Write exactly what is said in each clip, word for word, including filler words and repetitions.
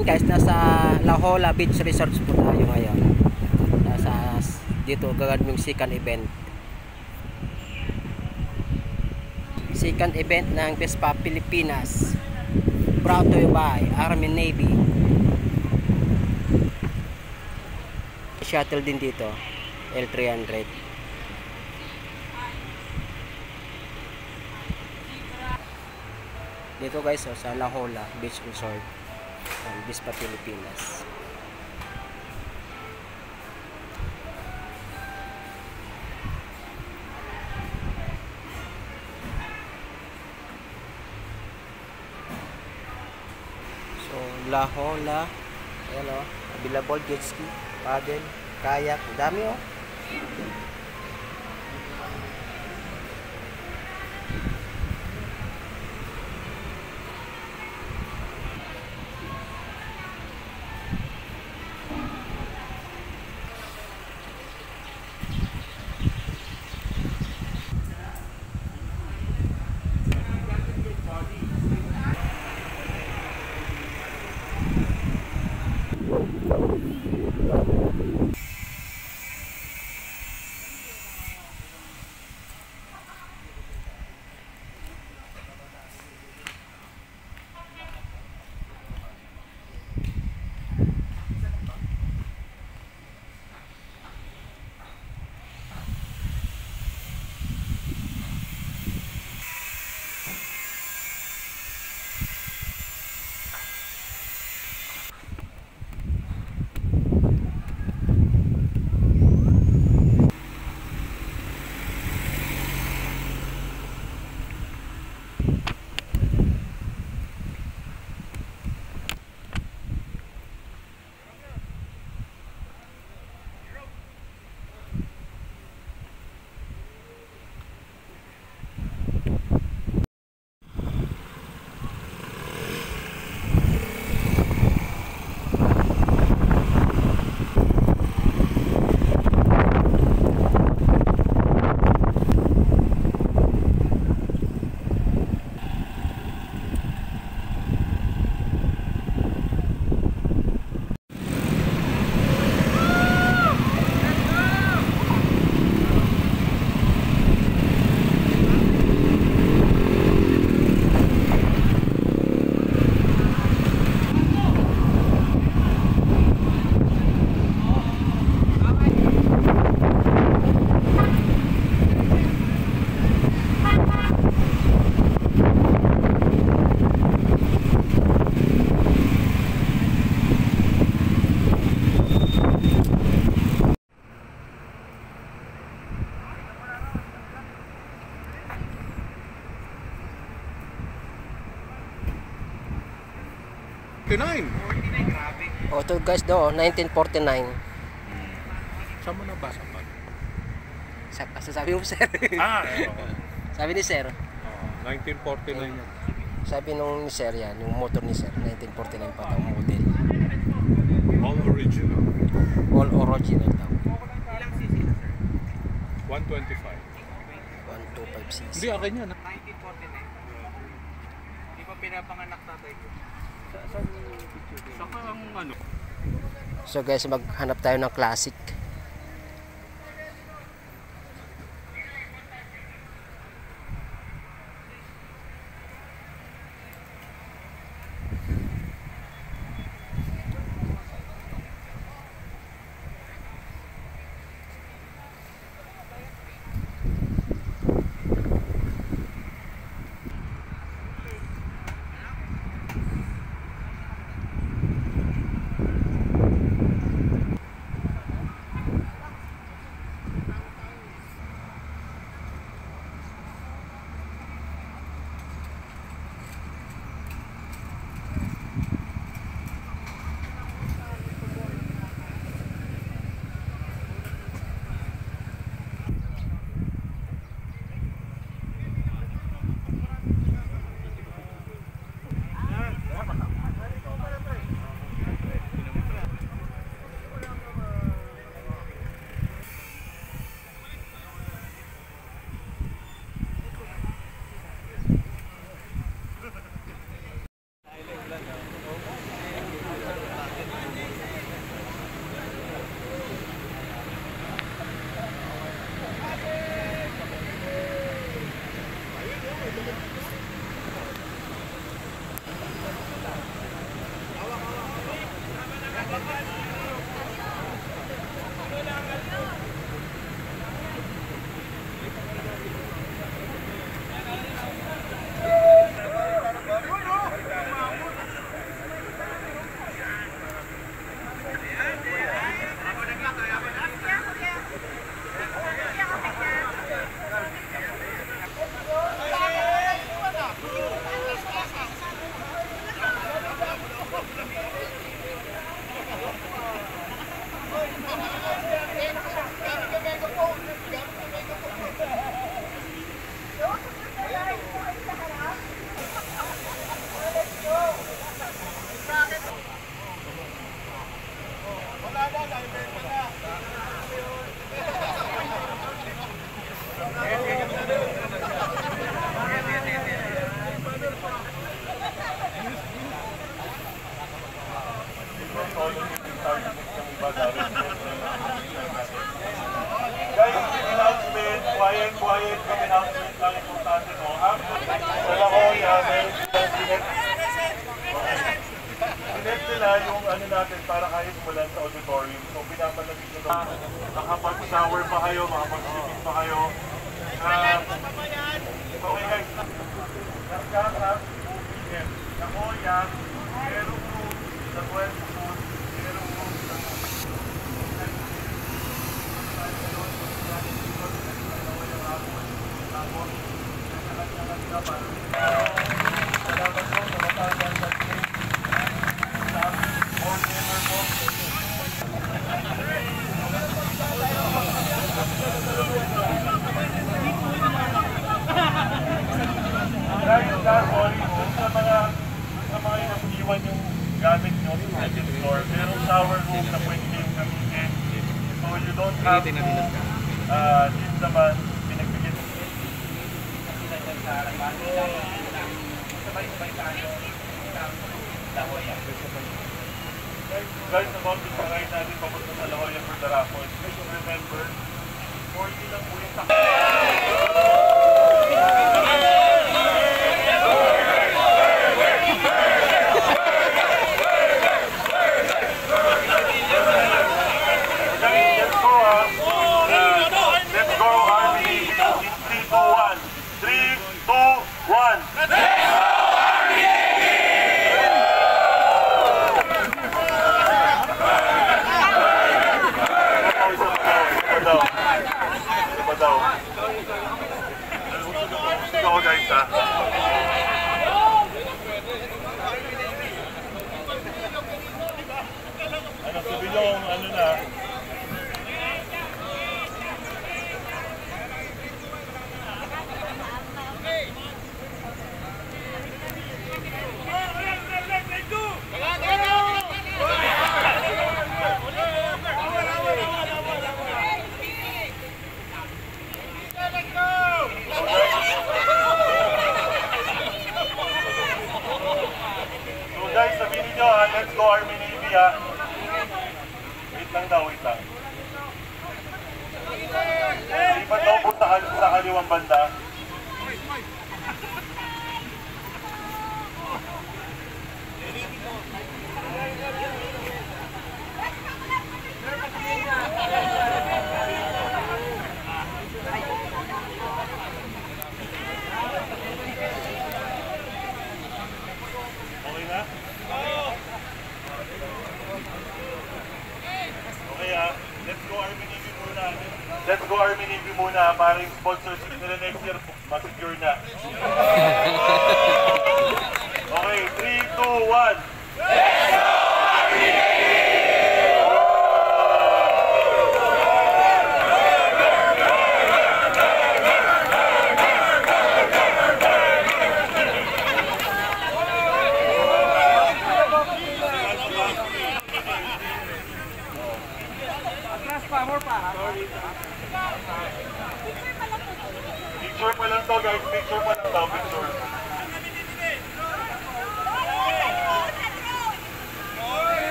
Guys, nasa La Jolla Beach Resort po tayo ngayon. Nasa dito gagawin yung second event. Second event ng Vespa Pilipinas. Brought to you by Army Navy. Shuttle din dito, L three hundred. Dito guys, oh, sa La Jolla Beach Resort ng Vespa Pilipinas. So, La Jolla, ayan o, available jet ski, paddle, kayak, dami o. O ito guys do, nineteen forty-nine. Saan mo nabasa pa? Sa sabi mo sir. Ah, oo. Sabi ni sir. Oh, nineteen forty-nine. Sabi nung ni sir yan, yung motor ni sir, nineteen forty-nine pa daw model. All original. All original daw. Ilang cc na sir? one twenty-five. one twenty-five cc. Hindi, akin yan. nineteen forty-nine. Di pa pinapanganak tatay ko. Saan yung picture din? Saka ang ano? So guys, maghanap tayo ng classic. Guys, announcement, quiet, quiet, kami announcement lang importante mo. Wala ko yamin, sinet nila yung ano natin para kayo umulan sa auditorium. So pinapalamig na doon. Makapag-shower pa kayo, makapag-swimming pa kayo. Uh, okay guys, nagkakap, ako yan, merong room sa twelve foot, merong room sa dahil sorry sa mga sa mga iwan yung gamit nyo sa second floor, merong shower room na pwede yung gamitin. So you don't have to uh, din naman pinagbigyan. Guys, about the ride natin papunta sa La Jolla for the raffle. Please remember, forty lang po yung takbo. Go guys ha. Ano sabi yung ano na guys, sabihin niyo ha, let's go Army Navy ha. Wait lang daw, wait lang. Lipat daw po sa, sa kaliwang banda. Okay na? Okay ha, let's go Army Navy muna. Let's go Army Navy muna para yung sponsorship nila next year ma-secure na. Okay, three, two, one. Let's go Army Navy! Picture pa lang to guys, picture pa lang to, picture.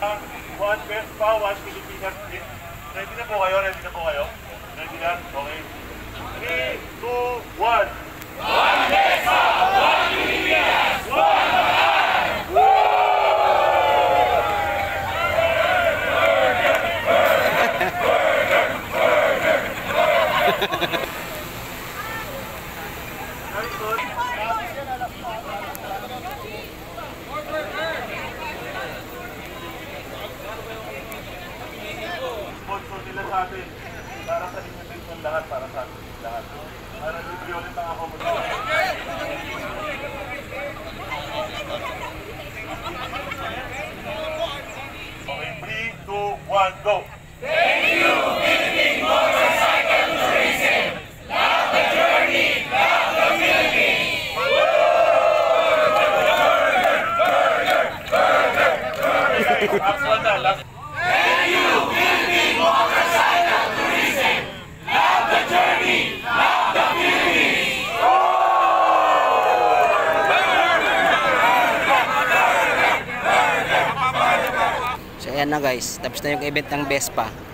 One Vespa, one Pilipinas trip. Ready na po kayo? Ready na po kayo? Ready na? Okay. three, two, one. One Vespa, one Pilipinas, one sponsor nila sa atin. Para sa inyo din yung lahat, para sa atin yung lahat. Para libre ulit ang ako mo. Okay, three, two, one, go! Thank you, Philippine Motorcycle Tourism! Love the journey! Love the Philippines! Last one na, last. Thank you, Philippine Motorcycle Tourism! Love the journey! Love the Philippines! So ayan na guys, tapos na yung event ng Vespa.